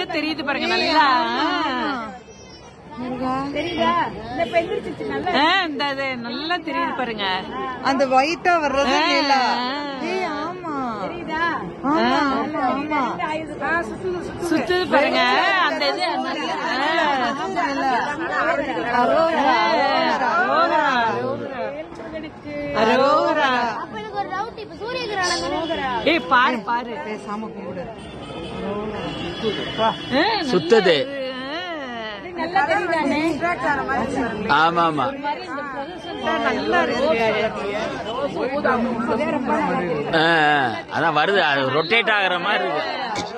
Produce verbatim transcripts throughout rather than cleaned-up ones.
தெரியுது பாருங்க நல்லா தெரியுதா? இந்த நல்லா தெரியுது பாருங்க. அந்த ஒயிட்டா வர்றது நிலா. ஆமா சுத்துது பாருங்க. அந்த இது ஏய் பாரு பாரு பேசாம கும்பிடு. சுத்துது. ஆமா ஆமா நல்லா இருக்கு. அதான் வருது, அது ரொட்டேட் ஆகுற மாதிரி இருக்கு.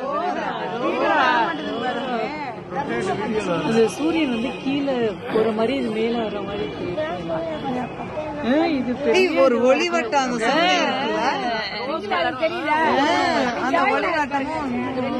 சூரியன் வந்து கீழே போற மாதிரி இது மேல வர்ற மாதிரி இது ஒரு ஒளிவட்டம் அந்த அந்த ஒளிவட்டமும்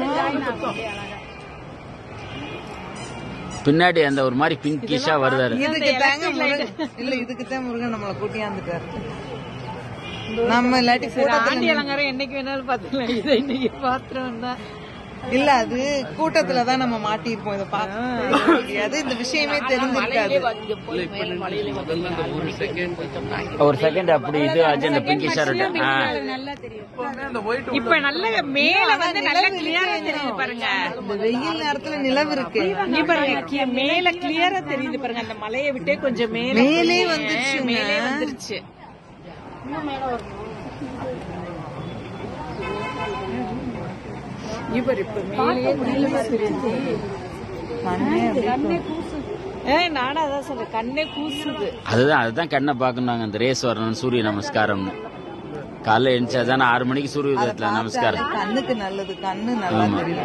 பின்னாடி அந்த ஒரு மாதிரி பிங்கிஷா வருதாரு. இதுக்கு தாங்க முருகன் இல்ல இதுக்கு தான் முருகன் நம்மளை கூட்டியாந்துட்டாரு. நம்ம இல்லாட்டி ஆண்டி அலங்காரம் என்னைக்கு வேணாலும் பாத்துக்கலாம். இதை இன்னைக்கு பாத்திரம் தான் இல்ல, அது கூட்டத்துலதான் நம்ம மாட்டிருப்போம். இதை பார்க்க முடியாது, இந்த விஷயமே தெரிஞ்சிருக்காது. ஒரு செகண்ட் அப்படி இது ஆச்சு. அந்த பிங்கிஷா இப்ப நல்ல மேல வந்து நல்ல கிளியரா தெரியுது பாருங்க. இந்த வெயில் நேரத்துல நிலவு இருக்கு நீ பாருங்க, மேல கிளியரா தெரியுது பாருங்க. அந்த மலையை விட்டே கொஞ்சம் மேல மேலே வந்துருச்சு மேலே வந்துருச்சு. இவர் இப்ப மேலே நானும் அதான் சொல்றேன், கண்ணே கூசுது. அதுதான் அதுதான் கண்ணை பாக்கணும். அந்த ரேஸ் வரணும், சூரிய நமஸ்காரம்னு காலைல எழுந்தாதானே ஆறு மணிக்கு சூரிய உதயத்துல நமஸ்காரம். கண்ணுக்கு நல்லது, கண்ணு நல்லா தெரியும்.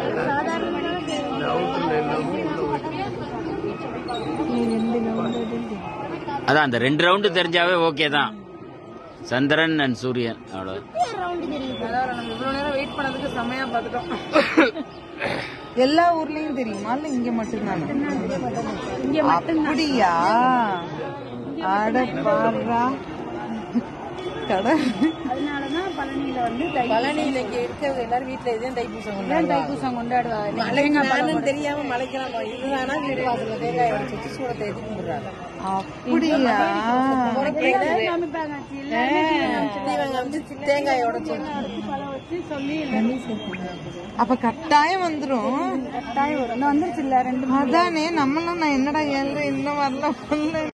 அதான் அந்த ரெண்டு ரவுண்டு தெரிஞ்சாவே ஓகே தான். சந்திரன் அண்ட் சூரியன் அவ்வளவு. வெயிட் பண்ணதுக்கு செமையா பாத்துட்டோம். எல்லா ஊர்லயும் தெரியுமா இல்ல இங்க மட்டும்தானே? அப்படியா? அட பாரா கடை. அதனாலதான் பழனியில வந்து பழனியில இங்க இருக்கிறது எல்லாரும் வீட்டுல இதே தைப்பூசம் கொண்டாடுவாங்க. தைப்பூசம் கொண்டாடுவாங்க. தெரியாம மலைக்கலாம் இதுதானா வீடு வாசல தேங்காய் உடைச்சு வச்சு சூடத்தை எதுக்கு கும்பிடுறாங்க. அப்படியா? தேங்காய் உடைச்சு சொல்லி அப்ப கட்டாயம் வந்துரும். கட்டாயம் வரும். வந்துருச்சு இல்ல ரெண்டு. அதானே நம்மளும் நான் என்னடா ஏழு இன்னும் வரல.